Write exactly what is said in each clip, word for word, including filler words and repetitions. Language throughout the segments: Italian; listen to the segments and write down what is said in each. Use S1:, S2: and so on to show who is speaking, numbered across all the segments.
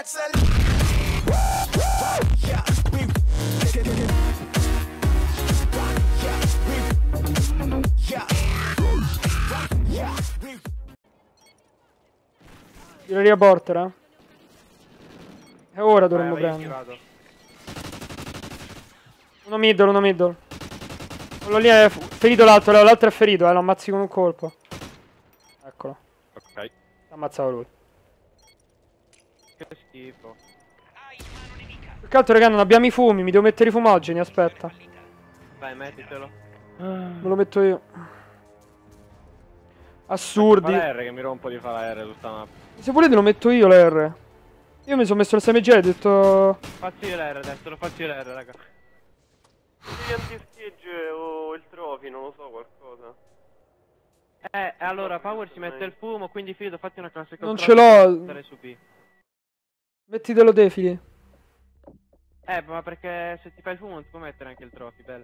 S1: Tireria porter, eh. E ora dovremmo
S2: vai, vai,
S1: prendere. Uno middle, uno middle. Quello lì è ferito l'altro, l'altro è ferito, eh, lo ammazzi con un colpo. Eccolo.
S2: Ok.
S1: Ammazzavo lui.
S2: Che schifo.
S1: Più che altro, raga, non abbiamo i fumi, mi devo mettere i fumogeni, aspetta.
S2: Vai, mettitelo.
S1: Me lo metto io. Assurdi.
S2: Fa la R che mi rompo di fare la R tutta la mappa.
S1: Se volete lo metto io l'R. Io mi sono messo il S M G e ho detto...
S2: Faccio io l'R adesso, lo faccio io l'R, raga.
S3: Devi anti-skegge o il trophy, non lo so, qualcosa.
S2: Eh, allora, Power si mette il fumo, quindi Fido fatti una classe
S1: Non ce l'ho.
S2: su B.
S1: Mettitelo defili.
S2: Eh, ma perché se ti fai il fumo non ti può mettere anche il trophy, bello.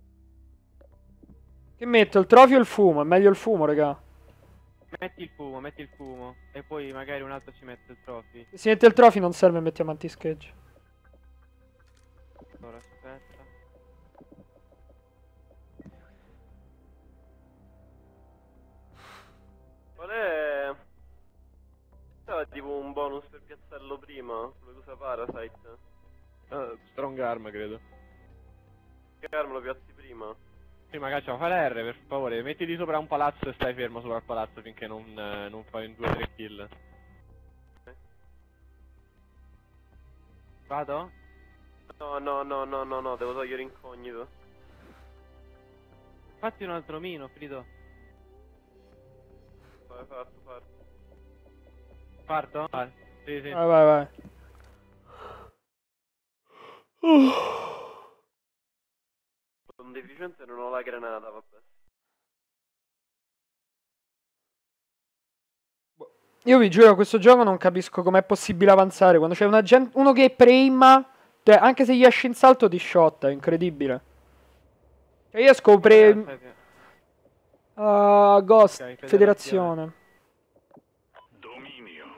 S1: Che metto? Il trofeo o il fumo? È meglio il fumo, raga.
S2: Metti il fumo, metti il fumo. E poi magari un altro ci mette il trophy.
S1: Se si mette il trofeo non serve, mettiamo anti-skegge.
S2: Allora, aspetta.
S3: Qual è? Stava tipo un bonus per piazzarlo prima, quello che usa Parasite.
S2: Uh, strong arm, credo.
S3: Che arma lo piazzi prima?
S2: Sì, magari facciamo fare la R, per favore. Mettiti sopra un palazzo e stai fermo sopra il palazzo finché non, eh, non fai un due tre kill.
S3: Okay.
S2: Vado?
S3: No, no, no, no, no, no, devo togliere incognito.
S2: Fatti un altro mino, Frido.
S3: Vai, fatto, fatto.
S2: Parto? Vai. Sì, sì.
S1: Vai, vai, vai. Uh.
S3: Sono deficiente e non ho la granata, vabbè.
S1: Io vi giuro, questo gioco non capisco com'è possibile avanzare quando c'è una gente, uno che prema, cioè, anche se gli esce in salto ti shot, è incredibile. Cioè io scopre uh, Ghost,
S2: okay,
S1: federazione.
S2: federazione.
S4: Dominio.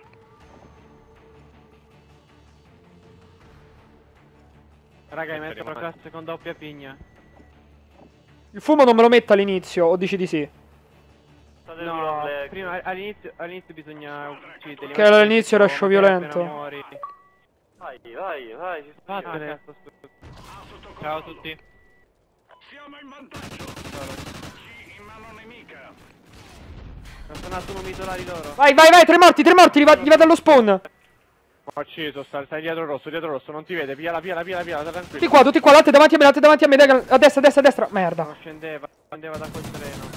S2: Raga, hai messo la classe con doppia pigna.
S1: Il fumo non me lo metto all'inizio, o dici di sì?
S3: State
S2: No,
S3: black.
S2: prima all'inizio all'inizio bisogna ucciderli.
S1: Che all'inizio era show violento.
S3: Vai, vai, vai, ci sto io.
S2: Vattene.
S4: Ah, sotto
S2: Ciao a
S4: controllo.
S2: tutti.
S4: Siamo in vantaggio. Sì, in mano nemica.
S2: Mi sono nato uno midolari loro.
S1: Vai, vai, vai, tre morti, tre morti, gli, va, gli vado allo spawn.
S2: Ho ucciso, stai, stai dietro il rosso, dietro il rosso, non ti vede, piala, piala, piala, piala, stai tranquillo.
S1: Tutti qua, tutti qua, l'altro davanti a me, l'altro davanti a me, dai, a destra, a destra, a destra. Merda.
S2: Non scendeva, scendeva da quel treno.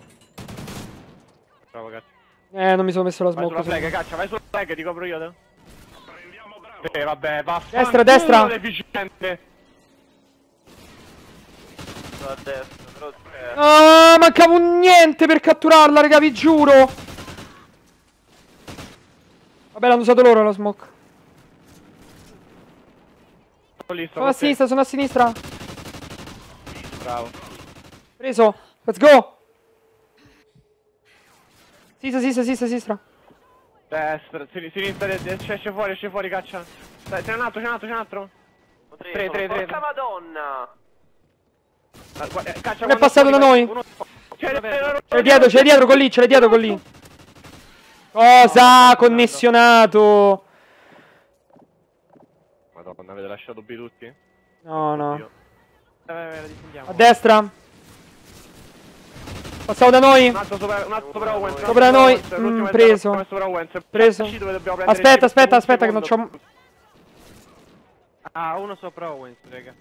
S2: Bravo, cazzo.
S1: Eh, non mi sono messo la
S2: Vai
S1: smoke.
S2: sulla flag, caccia, vai sulla flag, ti copro io. Te.
S4: Prendiamo bravo.
S2: Eh, vabbè, va.
S1: Destra, destra.
S2: Deficiente.
S3: Sto a destra, però c'è.
S1: Ah, mancava un niente per catturarla, raga, vi giuro. Vabbè, l'hanno usato loro la smoke.
S2: Lì,
S1: Sono a sinistra, sono a sinistra.
S2: Bravo.
S1: Preso. Let's go. Sinistra, sinistra, sinistra, sinistra.
S2: Destra, sin sinistra, esce, esce fuori, esce fuori, caccia. Dai, c'è un altro, c'è un altro, c'è un altro.
S3: Tre,
S2: tre, tre, tre.
S3: Porca madonna!
S2: Ah, guarda, caccia,
S1: Uno è passato da noi.
S2: C'è
S1: C'è dietro, c'è dietro con lì, c'è dietro con lì. Cosa? No, connessionato.
S2: Madonna, avete lasciato B tutti?
S1: No, no.
S2: Oddio. Vai, vai, vai, la difendiamo.
S1: A destra. Passavo da noi.
S2: Un altro sopra, un altro sopra Owens.
S1: Sopra noi. Mm, preso. Preso. Aspetta, aspetta, aspetta che non c'ho...
S2: Ah, uno sopra Owens, raga.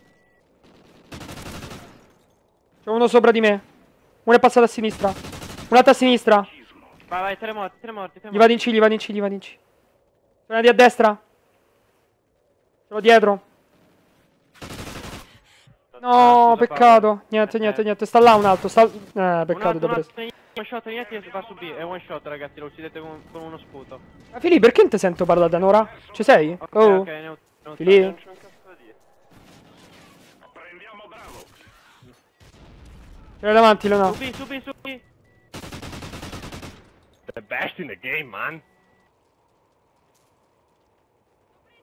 S1: C'è uno sopra di me. Uno è passato a sinistra. Un altro a sinistra.
S2: Vai, vai, tre morti, tre morti, tre morti.
S1: Gli vado in C, gli vado in C, gli vado in C. Sono di a destra. Sono dietro. No, peccato. Niente, niente, niente. Sta là un altro. Sta... Eh, peccato, t'ho preso.
S2: One shot, niente, va su B. È one shot, ragazzi. Lo uccidete con, con uno sputo.
S1: Ma Fili, perché non ti sento parlare da un'ora? Ci sei?
S2: Ok,
S1: Oh.
S2: ok, ne ho, ne ho
S1: Fili?
S3: Non c'è un cazzo da dire.
S4: Prendiamo bravo.
S1: C'era davanti, Leonardo.
S2: Su B, su B, su B. The best in the game, man.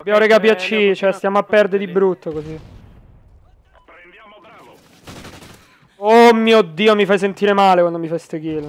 S1: Abbiamo rega P
S2: eh,
S1: A C,
S2: andiamo
S1: cioè
S2: fino
S1: stiamo a perdere di brutto così.
S4: Prendiamo Bravo.
S1: Oh mio Dio, mi fai sentire male quando mi fai ste kill.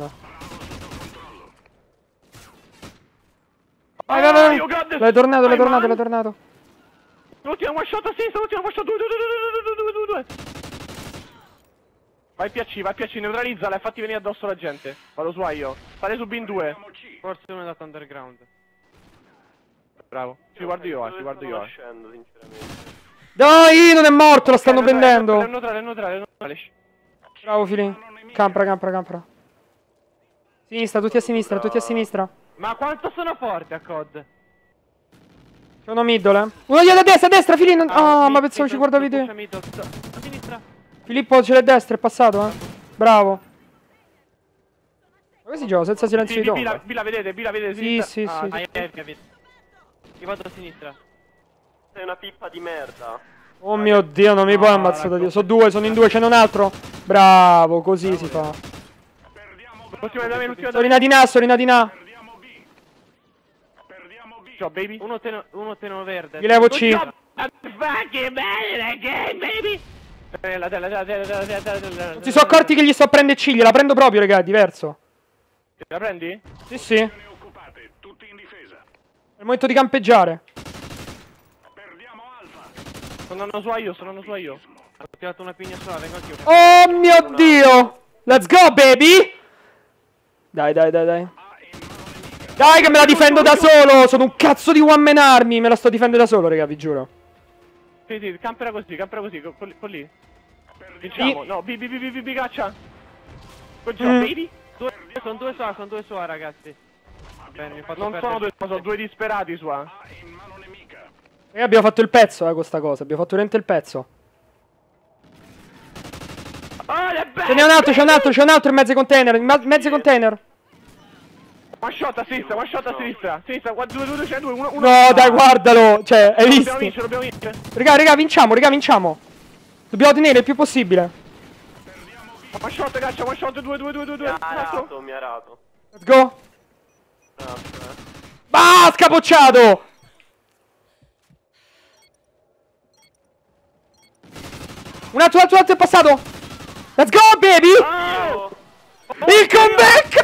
S1: Vai, vai, vai.
S2: Oh, God.
S1: L'hai tornato, l'hai
S2: Vai,
S1: tornato,
S2: man.
S1: l'hai tornato.
S2: L'ultima one shot a sinistra, l'ultima one shot, due, due, due, due, due, due, due, due. Vai P A C, vai P A C, neutralizzala e fatti venire addosso la gente. Vado su A io. State su B in due.
S4: Prendiamo C.
S2: Forse uno è andato underground. Bravo. Ci guardo io, A, ci guardo io. A.
S3: Scendo, sinceramente.
S1: Dai, non è morto, lo stanno
S2: Eh, neutrale,
S1: prendendo.
S2: È neutrale, è neutrale, è neutrale.
S1: Bravo Filin. Campra, campra, campra. Sinistra, tutti a sinistra, tutti a sinistra.
S2: Ma quanto sono forte a C O D?
S1: C'è uno middle, eh. Uno dietro a destra, a destra, Filin. Ah, ma
S2: mid,
S1: pensavo
S2: mid,
S1: ci guardavi
S2: push
S1: te.
S2: middle, sto- a sinistra.
S1: Filippo ce l'hai a destra, è passato, eh. Bravo. Ma come si gioca? Senza silenzio di
S2: Sì, B la,
S1: tomba.
S2: B la vedete, B la vedete,
S1: Sì,
S2: sinistra.
S1: sì,
S2: Ah,
S1: sì.
S2: ah, eh, capito. Io vado a sinistra.
S3: Sei una pippa di merda.
S1: Oh mio Dio, non mi puoi ammazzare da Dio. Sono due, sono in due, ce n'è un altro. Bravo, così si fa.
S4: Perdiamo
S2: L'ultima da me, l'ultima da
S1: Sono in A di là, sono in A di là.
S4: Perdiamo B. Perdiamo B.
S2: Ciao, baby. Uno teno, uno teno verde.
S1: Gli levo
S2: Good
S1: C.
S2: job. Fucking bene, game, baby. Eh, la tela, la tela, la tela, la tela, la tela.
S1: Non si sono accorti che gli sto a prendere C, gliela prendo proprio, raga, è diverso.
S2: La prendi?
S1: Sì, sì. È
S4: Posizioni occupate, tutti in difesa.
S1: il momento di campeggiare.
S4: Perdiamo Alfa.
S2: Sono andando su A io, sono andando su A io. Ho tirato una pigna sola, vengo anch'io.
S1: Oh mio Dio. Let's go, baby. Dai, dai, dai, dai.
S4: A in mano nemica.
S1: Dai che me la difendo da solo. Sono un cazzo di one man army. Me la sto difendendo da solo, raga, vi giuro.
S2: Sì, sì, campera così, campera così, con, con, con lì.
S4: Perdiamo
S2: Vinciamo, no, B, B, B, B, B, B, caccia. Good job,
S1: Mm.
S2: baby. Due, sono due su A, sono due su A, ragazzi. Bene, mi ho fatto
S3: Non
S2: perdere.
S3: sono due, sono due disperati su A.
S4: A in mano nemica.
S1: Raga, abbiamo fatto il pezzo, eh, con sta cosa. Abbiamo fatto veramente il pezzo.
S2: Oh, le belle!
S1: Ce n'è un altro, c'è un altro, c'è un altro in mezzo ai container. In ma- mezzo ai container.
S2: One shot a sinistra, one shot a sinistra. Sinistra, qua, due, due, due, c'è due, uno, uno.
S1: No, dai, guardalo. Cioè, hai
S2: Dobbiamo
S1: visto?
S2: vincere, dobbiamo vincere.
S1: Raga, raga, vinciamo, raga, vinciamo. Dobbiamo tenere il più possibile.
S2: One shot, caccia, one shot, due, due, due, due,
S3: Mi
S2: due.
S3: ha
S2: Un altro.
S3: arato, mi ha arato.
S1: Let's go.
S3: Grazie.
S1: Ah, scapocciato. Un altro, un altro, un altro è passato. Let's go, baby.
S3: Io...
S1: Il comeback,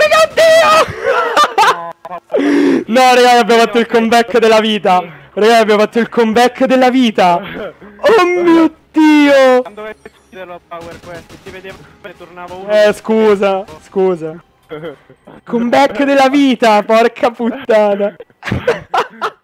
S1: raga, Dio. No, raga, abbiamo fatto il comeback della vita. Raga, abbiamo fatto il comeback della vita. Oh mio Dio.
S2: Quando è la power quest, si vedeva che tornava uno.
S1: Eh, scusa, scusa. Comeback della vita, porca puttana.